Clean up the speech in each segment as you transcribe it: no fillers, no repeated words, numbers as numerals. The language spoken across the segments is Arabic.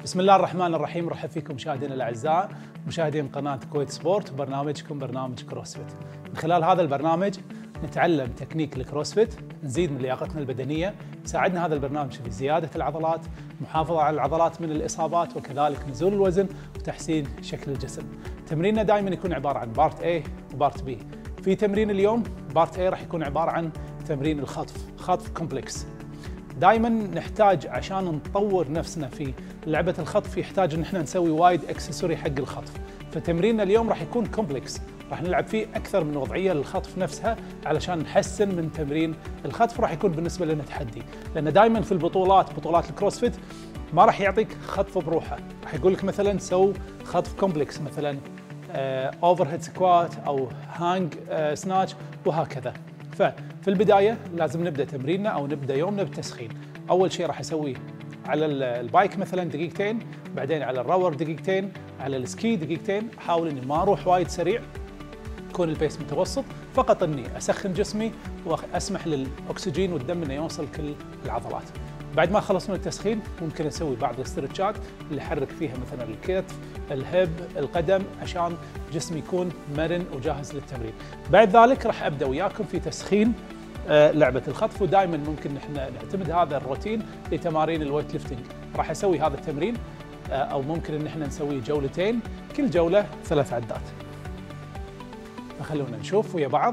بسم الله الرحمن الرحيم. مرحب فيكم مشاهدينا الاعزاء، مشاهدين قناه كويت سبورت وبرنامجكم برنامج كروسفيت. من خلال هذا البرنامج نتعلم تكنيك الكروسفيت، نزيد من لياقتنا البدنيه، يساعدنا هذا البرنامج في زياده العضلات، محافظه على العضلات من الاصابات، وكذلك نزول الوزن وتحسين شكل الجسم. تمريننا دائما يكون عباره عن بارت A وبارت B. في تمرين اليوم بارت A راح يكون عباره عن تمرين الخطف، خطف كومبلكس. دائما نحتاج عشان نطور نفسنا في لعبه الخطف، يحتاج ان احنا نسوي وايد اكسسوري حق الخطف. فتمريننا اليوم راح يكون كومبلكس، راح نلعب فيه اكثر من وضعيه للخطف نفسها علشان نحسن من تمرين الخطف. راح يكون بالنسبه لنا تحدي، لان دائما في بطولات الكروسفيت ما راح يعطيك خطف بروحه، راح يقول لك مثلا سو خطف كومبلكس، مثلا اوفر هيد سكوات او هانج سناتش وهكذا. ففي البدايه لازم نبدا تمريننا او نبدا يومنا بالتسخين. اول شيء راح اسوي على البايك مثلا دقيقتين، بعدين على الراور دقيقتين، على السكي دقيقتين. احاول اني ما اروح وايد سريع، يكون البيس متوسط، فقط اني اسخن جسمي واسمح للاكسجين والدم انه يوصل كل العضلات. بعد ما خلصنا التسخين ممكن اسوي بعض الاسترتشات اللي احرك فيها مثلا الكتف، الهب، القدم، عشان جسمي يكون مرن وجاهز للتمرين. بعد ذلك راح ابدا وياكم في تسخين لعبه الخطف، ودائما ممكن احنا نعتمد هذا الروتين لتمارين الويت ليفتنج. راح اسوي هذا التمرين او ممكن ان احنا نسويه جولتين، كل جوله 3 عدات. فخلونا نشوف ويا بعض.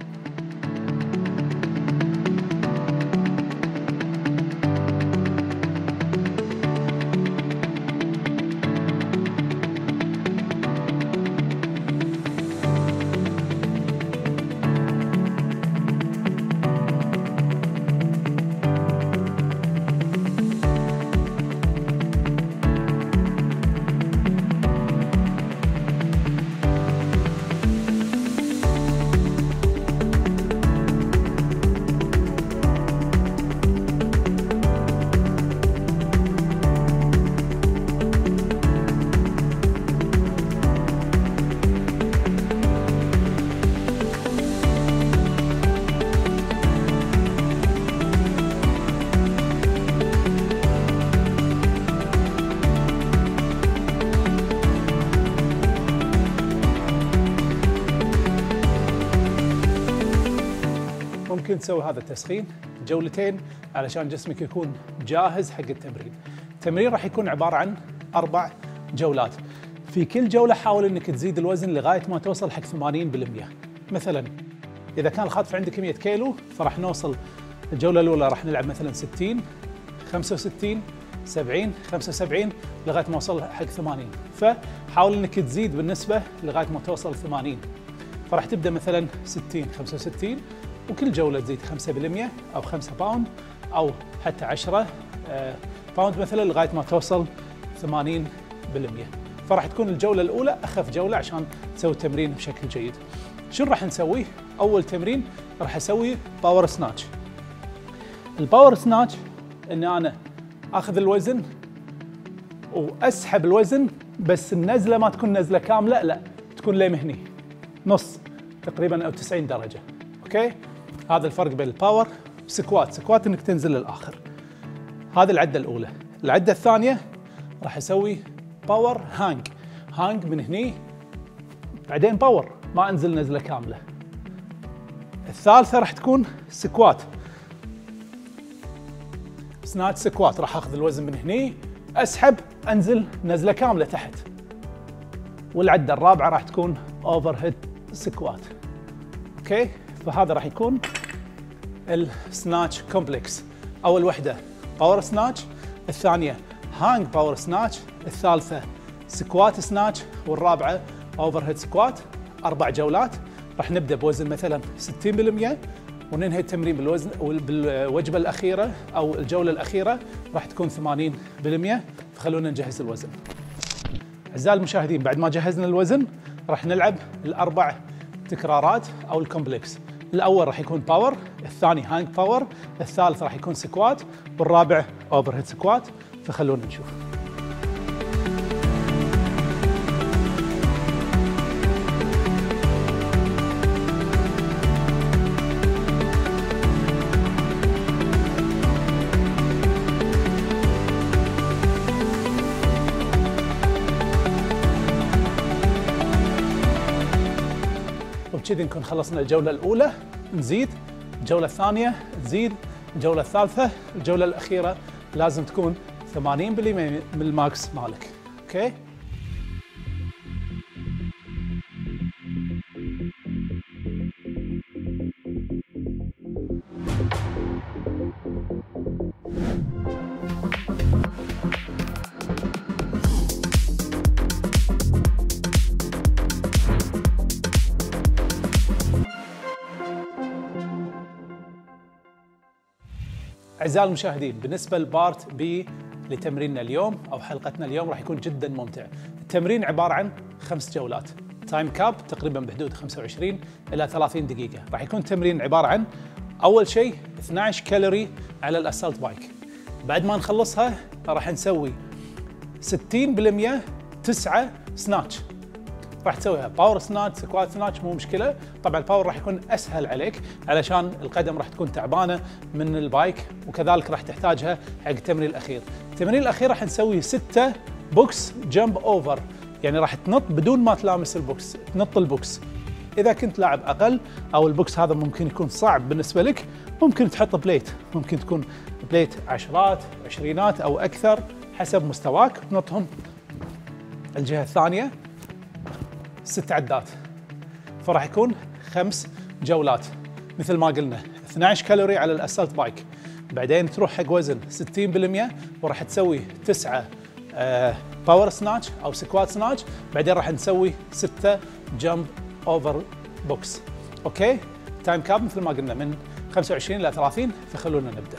ممكن تسوي هذا التسخين جولتين علشان جسمك يكون جاهز حق التمرين. التمرين راح يكون عبارة عن 4 جولات. في كل جولة حاول انك تزيد الوزن لغاية ما توصل حق 80%. مثلا إذا كان الخطف عندك 100 كيلو فراح نوصل الجولة الأولى راح نلعب مثلا 60 65 70 75 لغاية ما وصل حق 80. فحاول انك تزيد بالنسبة لغاية ما توصل 80. فراح تبدأ مثلا 60 65 وكل جولة تزيد 5% أو 5 باوند أو حتى 10 باوند مثلا لغاية ما توصل 80%. فراح تكون الجولة الأولى أخف جولة عشان تسوي التمرين بشكل جيد. شو راح نسويه؟ أول تمرين راح أسوي باور سناتش. الباور سناتش إن أنا أخذ الوزن وأسحب الوزن، بس النزلة ما تكون نزلة كاملة، لا تكون لمهني نص تقريبا أو 90 درجة. أوكي؟ هذا الفرق بين الباور والسكوات. سكوات انك تنزل للاخر. هذه العده الاولى. العده الثانيه راح اسوي باور هانج من هني، بعدين باور ما انزل نزله كامله. الثالثه راح تكون سكوات، سناتش سكوات. راح اخذ الوزن من هني، اسحب، انزل نزله كامله تحت. والعده الرابعه راح تكون اوفر هيد سكوات. اوكي؟ فهذا راح يكون السناتش كومبلكس. اول وحده باور سناتش، الثانيه هانج باور سناتش، الثالثه سكوات سناتش، والرابعه اوفر هيد سكوات. 4 جولات. راح نبدا بوزن مثلا 60% وننهي التمرين بالوزن بالوجبه الاخيره او الجوله الاخيره راح تكون 80%. فخلونا نجهز الوزن. اعزائي المشاهدين، بعد ما جهزنا الوزن راح نلعب ال4 تكرارات او الكومبلكس. الاول راح يكون باور، الثاني هانج باور، الثالث راح يكون سكوات، والرابع اوفر هيد سكوات. فخلونا نشوف. بكذي نكون خلصنا الجولة الأولى. نزيد الجولة الثانية، نزيد الجولة الثالثة، الجولة الأخيرة لازم تكون 80% من الماكس مالك. اوكي. أعزائي المشاهدين، بالنسبة لبارت بي لتمريننا اليوم أو حلقتنا اليوم راح يكون جدا ممتع. التمرين عبارة عن 5 جولات، تايم كاب تقريبا بحدود 25 إلى 30 دقيقة. راح يكون التمرين عبارة عن أول شيء 12 كالوري على الأسالت بايك. بعد ما نخلصها راح نسوي 60% 9 سناتش. راح تسويها باور سناتش، سكوات سناتش، مو مشكله. طبعا الباور راح يكون اسهل عليك علشان القدم راح تكون تعبانه من البايك، وكذلك راح تحتاجها حق التمرين الاخير. التمرين الاخير راح نسوي 6 بوكس جمب اوفر، يعني راح تنط بدون ما تلامس البوكس، تنط البوكس. اذا كنت لاعب اقل او البوكس هذا ممكن يكون صعب بالنسبه لك، ممكن تحط بليت، ممكن تكون بليت عشرات، عشرينات او اكثر حسب مستواك، تنطهم الجهه الثانيه 6 عدات. فراح يكون 5 جولات مثل ما قلنا، 12 كالوري على الاسالت بايك، بعدين تروح حق وزن 60% وراح تسوي 9 باور سناتش او سكوات سناتش، بعدين راح نسوي 6 جمب اوفر بوكس. اوكي، تايم كاب مثل ما قلنا من 25 الى 30، فخلونا نبدا.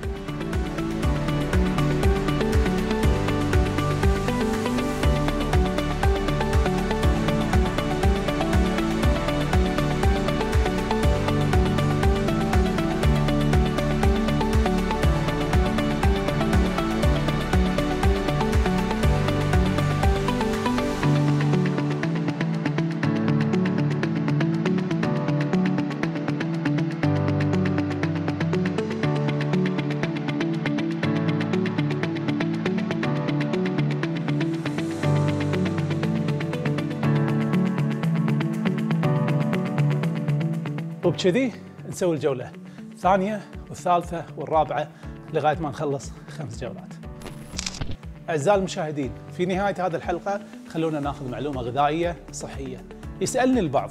وبكذي نسوي الجولة الثانية والثالثة والرابعة لغاية ما نخلص 5 جولات. أعزائي المشاهدين، في نهاية هذه الحلقة خلونا ناخذ معلومة غذائية صحية. يسألني البعض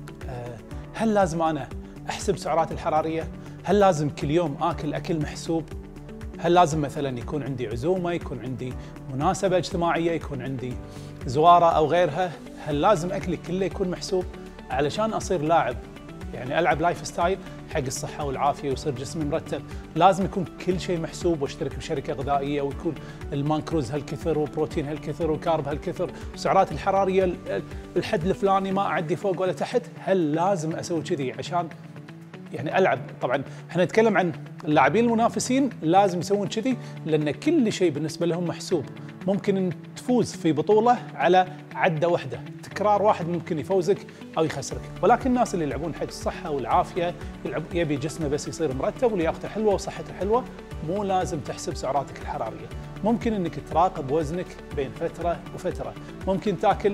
هل لازم أنا أحسب سعراتي الحرارية؟ هل لازم كل يوم آكل أكل محسوب؟ هل لازم مثلا يكون عندي عزومة، يكون عندي مناسبة اجتماعية، يكون عندي زوارة أو غيرها؟ هل لازم أكلي كله يكون محسوب علشان أصير لاعب، يعني ألعب لايف ستايل حق الصحة والعافية ويصير جسمي مرتب؟ لازم يكون كل شيء محسوب واشترك بشركة غذائية ويكون المانكروز هالكثر وبروتين هالكثر وكارب هالكثر وسعرات الحرارية الحد الفلاني ما أعدي فوق ولا تحت؟ هل لازم أسوي كذي عشان يعني ألعب؟ طبعا احنا نتكلم عن اللاعبين المنافسين، لازم يسوون كذي لأن كل شيء بالنسبة لهم محسوب. ممكن أن تفوز في بطولة على عدة واحدة، تكرار واحد ممكن يفوزك أو يخسرك، ولكن الناس اللي يلعبون حق الصحة والعافية يبي جسمه بس يصير مرتب ولياقته حلوة وصحته حلوة، مو لازم تحسب سعراتك الحرارية. ممكن أنك تراقب وزنك بين فترة وفترة، ممكن تاكل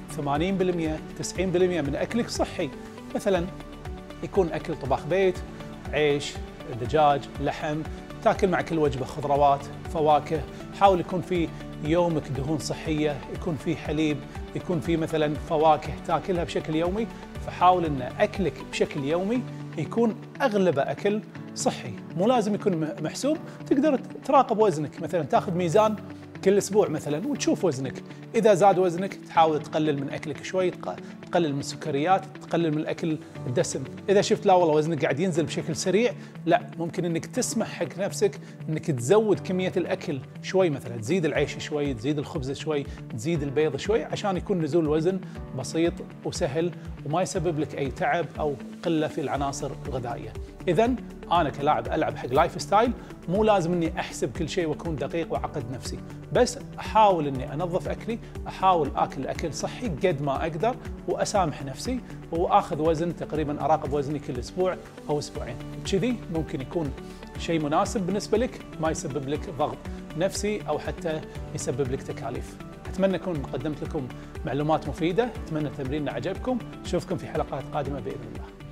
80% 90% من أكلك صحي، مثلا يكون أكل طباخ بيت، عيش، دجاج، لحم، تاكل مع كل وجبة خضروات، فواكه، حاول يكون في يومك دهون صحية، يكون في حليب، يكون في مثلا فواكه تاكلها بشكل يومي. فحاول ان اكلك بشكل يومي يكون اغلبه اكل صحي، مو لازم يكون محسوب. تقدر تراقب وزنك، مثلا تاخذ ميزان كل اسبوع مثلا وتشوف وزنك، اذا زاد وزنك تحاول تقلل من اكلك شوي، تقلل من السكريات، تقلل من الاكل الدسم. اذا شفت لا والله وزنك قاعد ينزل بشكل سريع، لا ممكن انك تسمح حق نفسك انك تزود كميه الاكل شوي، مثلا تزيد العيش شوي، تزيد الخبز شوي، تزيد البيض شوي، عشان يكون نزول الوزن بسيط وسهل وما يسبب لك اي تعب او قله في العناصر الغذائيه. اذا انا كلاعب العب حق لايف ستايل مو لازم اني احسب كل شيء واكون دقيق واعقد نفسي، بس احاول اني انظف اكلي، احاول اكل اكل صحي قد ما اقدر، واسامح نفسي واخذ وزن، تقريبا اراقب وزني كل اسبوع او اسبوعين. كذي ممكن يكون شيء مناسب بالنسبه لك، ما يسبب لك ضغط نفسي او حتى يسبب لك تكاليف. أتمنى أكون قدمت لكم معلومات مفيدة، أتمنى تمريننا عجبكم، نشوفكم في حلقات قادمة بإذن الله.